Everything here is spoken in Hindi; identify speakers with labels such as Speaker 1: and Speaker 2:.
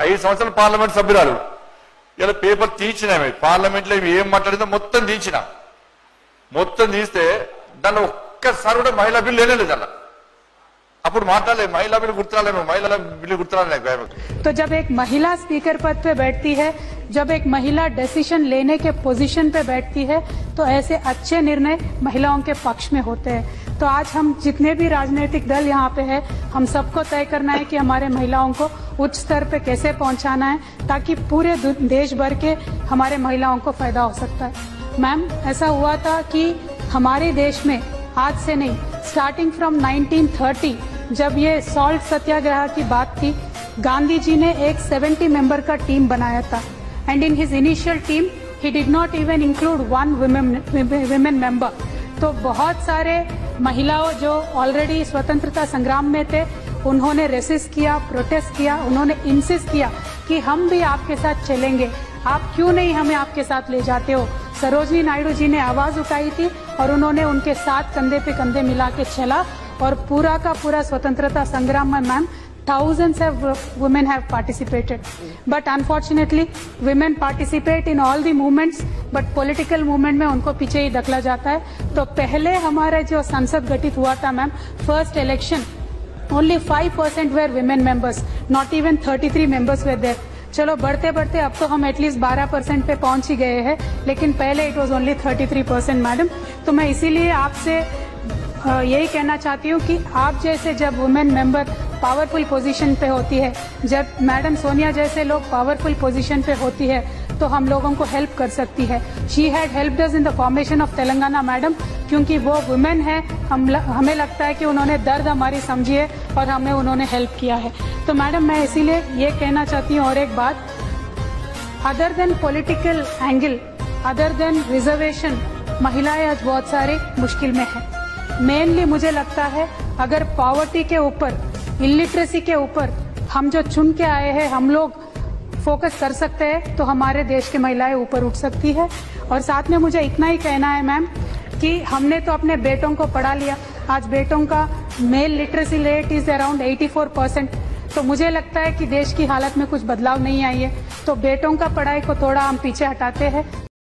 Speaker 1: 5 సంవత్సరాలు పార్లమెంట్ సభ్యురాలు. ఇలా పేపర్ తీయించినామే పార్లమెంట్ లో ఏం మాట్లాడిందో మొత్తం తీయించిన. మొత్తం తీస్తే దాన్ని ఒక్కసారి కూడా మహిళా బిల్లు లేనేలేదు అలా. అప్పుడు మాట్లాడలేదు महिला बिल गुर्तराले महिला बिल गुर्तराले.
Speaker 2: तो जब एक महिला स्पीकर पद पे बैठती है, जब एक महिला डिसीजन लेने के पोजीशन पे बैठती है, तो ऐसे अच्छे निर्णय महिलाओं के पक्ष में होते हैं. तो आज हम जितने भी राजनीतिक दल यहाँ पे है, हम सबको तय करना है कि हमारे महिलाओं को उच्च स्तर पे कैसे पहुँचाना है, ताकि पूरे देश भर के हमारे महिलाओं को फायदा हो सकता है. मैम, ऐसा हुआ था कि हमारे देश में आज से नहीं, स्टार्टिंग फ्रॉम 1930 जब ये सॉल्ट सत्याग्रह की बात थी, गांधी जी ने एक 70 मेंबर का टीम बनाया था. And in his initial team ही did not even include one women member. तो बहुत सारे महिलाओं जो ऑलरेडी स्वतंत्रता संग्राम में थे, उन्होंने रेसिस्ट किया, प्रोटेस्ट किया, उन्होंने इंसिस्ट किया कि हम भी आपके साथ चलेंगे, आप क्यों नहीं हमें आपके साथ ले जाते हो. सरोजनी नायडू जी ने आवाज उठाई थी और उन्होंने उनके साथ कंधे पे कंधे मिला के चला और पूरा का पूरा स्वतंत्रता संग्राम में ma'am thousands of women have participated. But unfortunately women participate in all the movements, but political movement में उनको पीछे ही धकला जाता है. तो पहले हमारे जो संसद गठित हुआ था ma'am, first election only 5% were women members, not even 33 members were there. चलो बढ़ते बढ़ते अब तो हम एटलीस्ट 12% पे पहुंच ही गए हैं, लेकिन पहले इट वाज ओनली 33% मैडम. तो मैं इसीलिए आपसे यही कहना चाहती हूँ कि आप जैसे जब वुमेन मेंबर पावरफुल पोजीशन पे होती है, जब मैडम सोनिया जैसे लोग पावरफुल पोजीशन पे होती है, तो हम लोगों को हेल्प कर सकती है. She had helped us in the formation of Telangana madam, क्योंकि वो वुमेन है. हमें लगता है कि उन्होंने दर्द हमारी समझी है और हमें उन्होंने हेल्प किया है. तो मैडम मैं इसीलिए ये कहना चाहती हूँ और एक बात, other than political angle, other than reservation, महिलाएं आज बहुत सारी मुश्किल में है. मेनली मुझे लगता है अगर पॉवर्टी के ऊपर, इलिटरेसी के ऊपर हम जो चुन के आए हैं, हम लोग फोकस कर सकते हैं, तो हमारे देश की महिलाएं ऊपर उठ सकती है. और साथ में मुझे इतना ही कहना है मैम कि हमने तो अपने बेटों को पढ़ा लिया, आज बेटों का male literacy rate is around 84%. तो मुझे लगता है कि देश की हालत में कुछ बदलाव नहीं आई है, तो बेटों का पढ़ाई को थोड़ा हम पीछे हटाते हैं.